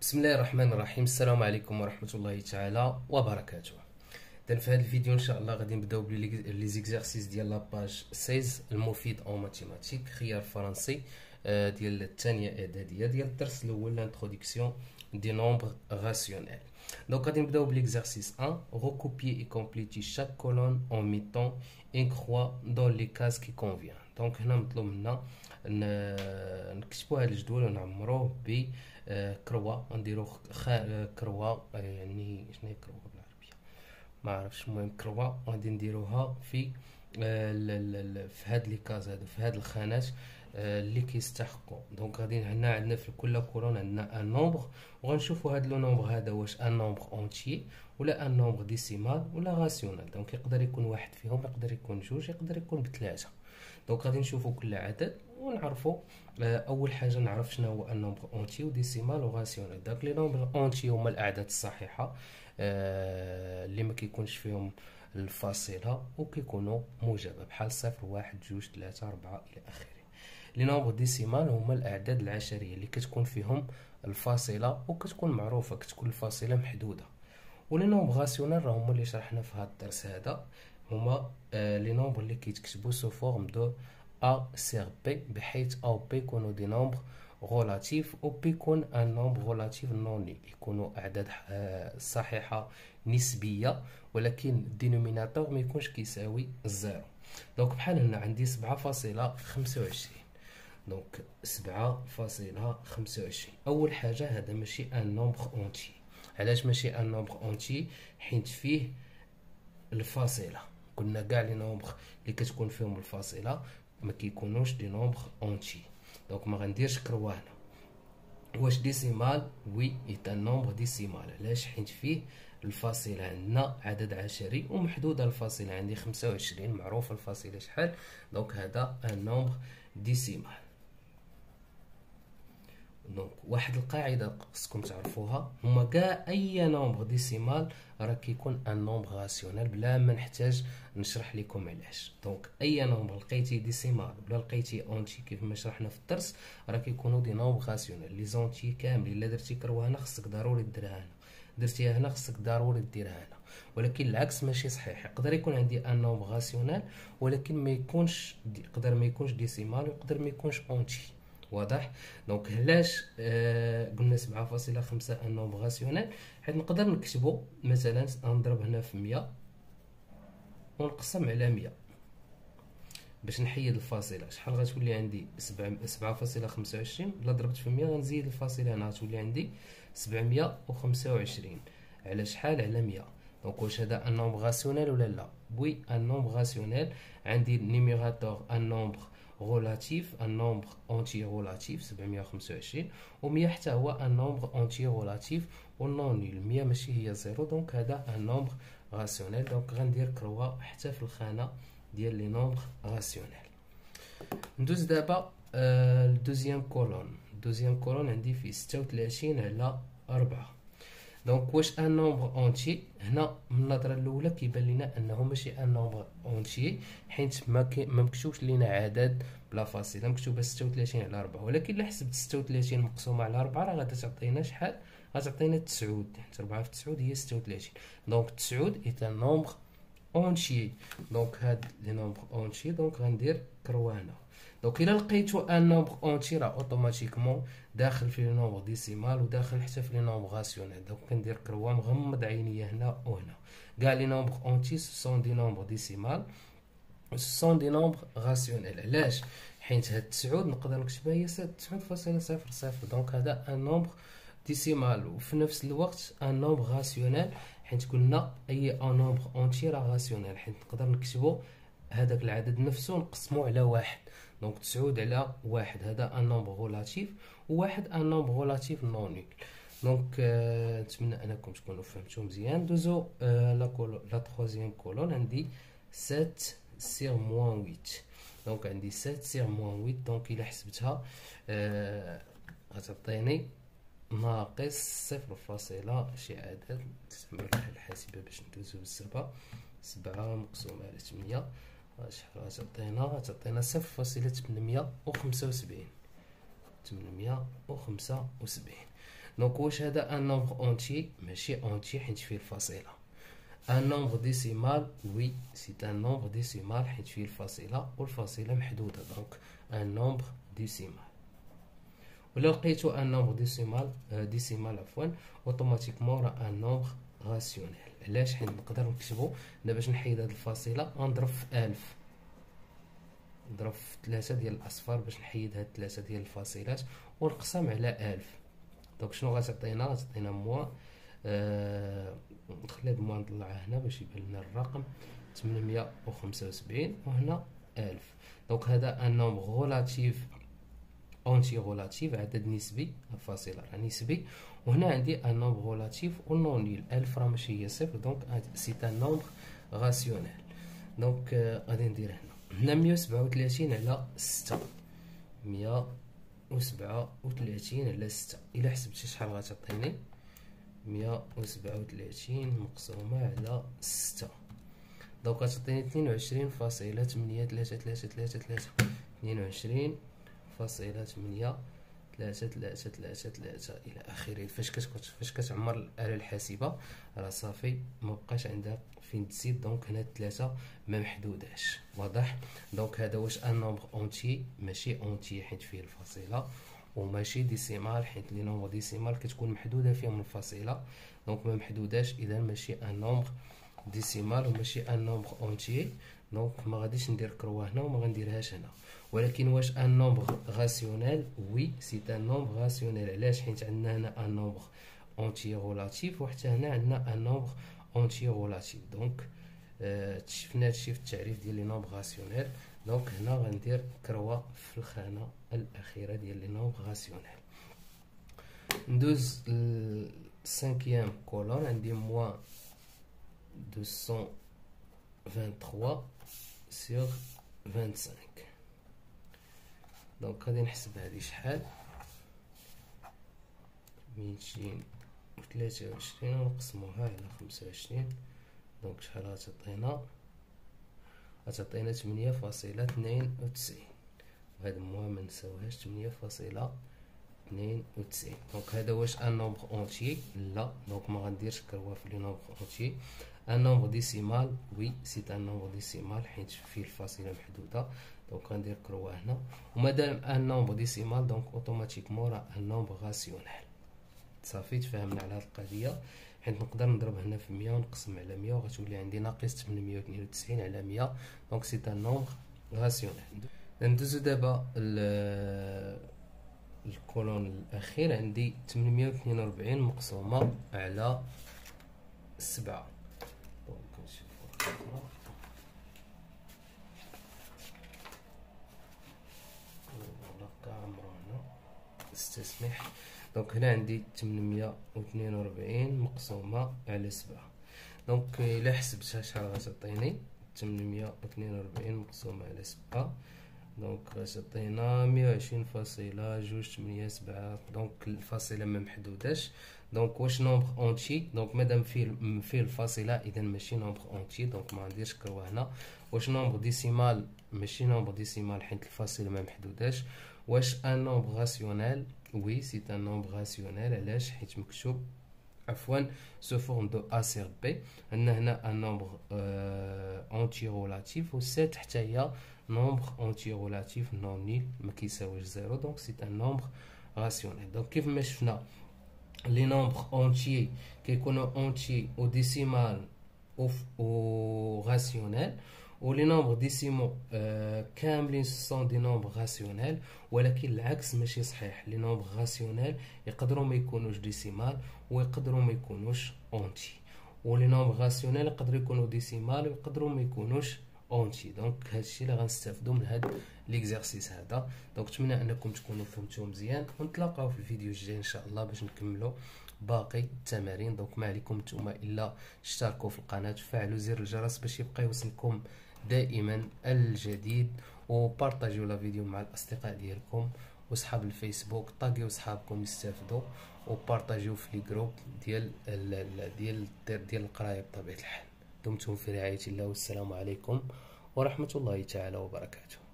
بسم الله الرحمن الرحيم. السلام عليكم ورحمة الله تعالى وبركاته. إذن في هذا الفيديو ان شاء الله غادي نبداو بلي زيكزارسيس ديال لاباج 16 المفيد او ماتيماتيك خيار فرنسي ديال الثانيه اعداديه ديال الدرس الاول لانتروداكسيون دي نومبر راسيونيل. دونك غادي نبداو بليكزارسيس 1 recopier et compléter chaque colonne en mettant une croix dans les cases qui convient. دونك هنا مطلوب منا نكتبوا هذا الجدول ونعمروه ب كروا، نديرو كروا، يعني شنو هي كروا بالعربيه ما عرفتش، المهم كروا غادي نديروها في هاد لي كاز هادو، في هاد الخانات اللي كيستحقوا. دونك غادي هنا عندنا في كل كولون عندنا ان نومبر، وغنشوفوا هاد لو نومبر هذا واش ان نومبر اونتيي ولا ان نومبر ديسيمال ولا راسيونال. دونك يقدر يكون واحد فيهم، يقدر يكون جوج، يقدر يكون بثلاثه. دونك غادي نشوفوا كل عدد ونعرفوا. اول حاجه نعرف شنو هو ان نومبر اونتي وديسيمال وراسيونال. داك لي نومبر اونتي هما الاعداد الصحيحه اللي ما كيكونش فيهم الفاصله وكيكونوا موجبه، بحال 0 1 2 3 4 الى اخره. لي نومبر ديسيمال هما الاعداد العشريه اللي كتكون فيهم الفاصله وكتكون معروفه، كتكون الفاصله محدوده. ولي نومبر راسيونال راه هما اللي شرحنا في هذا الدرس هذا، هما لي نومبر اللي كيتكتبوا سو فورم دو A sur B، بحيث A و B يكونوا دي نومبر غولاتيف و B يكون ان نومبر غولاتيف نون نيل، يكونوا اعداد صحيحه نسبيه ولكن الدينوميناتور ما يكونش كيساوي الزيرو. دونك بحال هنا عندي 7.25. دونك 7.25 اول حاجه هذا ماشي ان نومبر اونتي. علاش ماشي ان نومبر اونتي؟ حيت فيه الفاصله. قلنا كاع لي نومبر اللي كتكون فيهم الفاصله ما كيكونوش دي نومبر اونتي. دونك ما غنديرش كروا هنا. واش ديسيمال؟ وي ايت ان نومبر ديسيمال. علاش؟ حيت فيه الفاصله عندنا عدد عشري ومحدوده الفاصله، عندي 25 معروف الفاصله شحال. دونك هذا ان نومبر ديسيمال. دونك واحد القاعده خصكم تعرفوها، هما كاع اي نومبر ديسيمال راه كيكون ان نومبر راسيونال بلا ما نحتاج نشرح لكم علاش. دونك اي نومبر لقيتي ديسيمال ولا لقيتي اونتي كيف ما شرحنا في الدرس راه كيكونوا دي نومبر راسيونال. لي زونتي كاملين الا درتي كروا هنا خصك ضروري ديرها هنا، درتيها هنا خصك ضروري ديرها هنا. ولكن العكس ماشي صحيح، يقدر يكون عندي ان نومبر راسيونال ولكن ما يكونش، يقدر ما يكونش ديسيمال ويقدر ما يكونش اونتي. واضح؟ دونك علاش قلنا 7.5 ان نومبر راسيونال؟ حيت نقدر نكتبو مثلا نضرب هنا في 100 ونقسم على 100 باش نحيد الفاصله. شحال غتولي عندي؟ 7.25. الا ضربت في 100 غنزيد الفاصله هنا غتولي عندي 725 على شحال؟ على 100. دونك واش هذا ان نومبر راسيونال ولا لا؟ وي ان نومبر راسيونال. عندي النيميراتور ان نومبر غولاتيف، ان نومبر اونتي غولاتيف 725، و 100 حتى هو ان نومبر اونتي غولاتيف والنون نيل. 100 ماشي هي زيرو، دونك هذا ان نومبر راسيونال. دونك غندير كروا حتى في الخانه ديال لي نومبر راسيونال. ندوز دابا الدوزيام كولون. الدوزيام كولون عندي فيه 36 على 4. دونك واش ان نومبر اونتي؟ هنا من النظره الاولى كيبان لينا انه ماشي ان نومبر اونتي، حيت ما مكتوبش لينا عدد بلا فاصله، مكتوبه 36 على 4. ولكن الا حسبت 36 مقسومه على 4 راه غادي تعطينا شحال؟ غتعطينا 9، حيت 4 في 9 هي 36. دونك 9 ايت ان نومبر اونتي. دونك هاد لي نومبر اونتي. دونك غندير كروا هنا. دونك الا لقيتو ان نومبر اونتي راه اوتوماتيكمون داخل في لي نومبر ديسيمال وداخل حتى في لي نومبر راسيونال. دونك كندير كروا مغمض عينيا هنا وهنا. كاع لي نومبر اونتي سون دي نومبر ديسيمال سون دي نومبر راسيونال. علاش؟ حيت هاد 9 نقدر نكتبها هي 9.00. دونك هذا ان نومبر ديسيمال وفي نفس الوقت ان نومبر راسيونال، حيت قلنا اي ان نومبر اونتي راه راسيونال، حيت نقدر نكتبو هذاك العدد نفسه نقسمو على واحد. دونك 9 على 1 هذا ان نومبر غولاتيف، وواحد ان نومبر غولاتيف نون نيل. دونك نتمنى انكم تكونوا فهمتوا مزيان. دوزو لا تروازيام كولون. عندي 7 سير موان 8. دونك عندي 7 سير موان 8. دونك الا حسبتها غتعطيني ناقص 0. شي عدد تستعمل الآلة الحاسبة باش ندوزو بالزربة. 7 مقسوم على 8 شحال غتعطينا؟ غتعطينا 0.875. دونك واش هذا ان نومبر اونتي؟ ماشي اونتي حيت فيه الفاصله. ان نومبر ديسيمال وي سي ان نومبر ديسيمال حيت فيه الفاصله والفاصله محدوده، دونك ان نومبر ديسيمال. ولا لقيتو ان نومبر ديسيمال عفوا اوتوماتيكمون راه ان نومبر راسيونيل. علاش؟ حيت نقدر نكتبو دابا باش نحيد هاد الفاصله غنضرب في 1000، نضرب في 3 ديال الاصفار باش نحيد هاد 3 ديال الفاصلات ونقسم على 1000. دونك شنو غتعطينا؟ غتعطينا موان نخلي هاد الموان نطلعها هنا باش يبان لنا الرقم 875 وهنا 1000. دونك هذا ان نومبر غولاتيف اونتي غولاتيف، عدد نسبي، الفاصله راه نسبي. وهنا عندي ان نومبر غولاتيف ونون نيل، 1000 راه ماشي هي صفر، دونك سي ان نومبر راسيونيل. دونك غادي ندير هنا 137 على 6، 137 على 6 الا حسبتي شحال غتعطيني؟ 137 مقسومه على 6 دونك غتعطيني 22.8333، 22.8333 الى اخره. فاش كتعمر الآلة الحاسبة راه صافي مبقاش عندها فين تزيد، دونك هنا 3 ما محدوداش. واضح؟ دونك هذا واش ان نومبر اونتي؟ ماشي اونتي حيت فيه الفاصله، وماشي ديسيمال حيت لي نومبر ديسيمال كتكون محدوده فيهم الفاصله، دونك ما محدوداش، اذا ماشي ان نومبر ديسيمال وماشي ان نومبر اونتي. دونك ما غاديش ندير كروه هنا وما غنديرهاش هنا. ولكن واش ان نومبر راسيونيل؟ وي سي ان نومبر راسيونيل. علاش؟ حيت عندنا هنا ان نومبر اونتي غولاتيف وحتى هنا عندنا ان نومبر اونتي غولاتيف. دونك شفنا هادشي في التعريف ديال لي نومبر راسيونيل. دونك هنا غندير كروه في الخانه الاخيره ديال لي نومبر راسيونيل. ندوز السانكيام كولون، عندي موان 223 sur 25. دونك غادي نحسب هادي شحال، 223 ونقسموها على 25. دونك شحال غتعطينا؟ غتعطينا 8.92. وهاد الموان منساوهاش، 8.92. دونك هذا واش ان نومبر اونتي؟ لا، دونك ما غنديرش كروه في لي نومبر اونتي. ان نومبر ديسيمال وي سي ان نومبر ديسيمال حيت فيه الفاصله محدوده، دونك غندير كروه هنا. ومادام ان نومبر ديسيمال دونك اوتوماتيكمون راه ان نومبر راسيونيل. صافي تفاهمنا على هاد القضيه، حيت نقدر نضرب هنا في 100 ونقسم على 100 وغتولي عندي ناقص 892 على 100، دونك سي ان نومبر راسيونيل. ندوزو دابا الكولون الاخير، عندي 842 مقسومه على 7. دونك نشوفو هنا استسمح. دونك هنا عندي 842 مقسومه على 7. دونك الا حسبتها شحال غتعطيني؟ 842 مقسومه على 7 دونك غتعطينا 120.287. دونك الفاصله ما محدوداش. دونك واش نومبر اونتي؟ دونك مادام فيه الفاصله اذا ماشي نومبر اونتي، دونك ما غنديرش كروه هنا. واش نومبر ديسيمال؟ ماشي نومبر ديسيمال حيت الفاصله ما محدوداش. واش ان نومبر راسيونيل؟ وي سي ان نومبر راسيونيل. علاش؟ حيت مكتوب عفوا سو فورم دو ا سير بي. عندنا هنا ان نومبر اونتي رولاتيف، و 7 حتى هي نومبر اونتي رولاتيف نون نيل ما كيساويش زيرو، دونك سي ان نومبر راسيونيل. دونك كيف ما شفنا لي نومبر اونتي كيكونوا اونتي او ديسيمال او راسيونيل، و لي نومبر ديسيمو كاملين سون دي نومبر راسيونيل. ولكن العكس ماشي صحيح، لي نومبر راسيونيل يقدروا ما يكونوش ديسيمال ويقدروا ما يكونوش اونتي، ولي نومبر راسيونيل يقدروا يكونوا ديسيمال ويقدروا ما يكونوش اونتي. دونك هادشي اللي غنستافدوا من هاد ليكزارسيس هذا. دونك نتمنى انكم تكونوا فهمتوه مزيان، ونتلاقاو في الفيديو الجاي ان شاء الله باش نكملوا باقي التمارين. دونك ما عليكم نتوما الا اشتركوا في القناه وفعلوا زر الجرس باش يبقى يوصلكم دائما الجديد، وبارطاجيو لا فيديو مع الاصدقاء ديالكم وصحاب الفيسبوك، طاقيو صحابكم يستافدوا، وبارطاجيو في لي جروب ديال القرايه بطبيعه الحال. دمتم في رعايه الله، والسلام عليكم ورحمه الله تعالى وبركاته.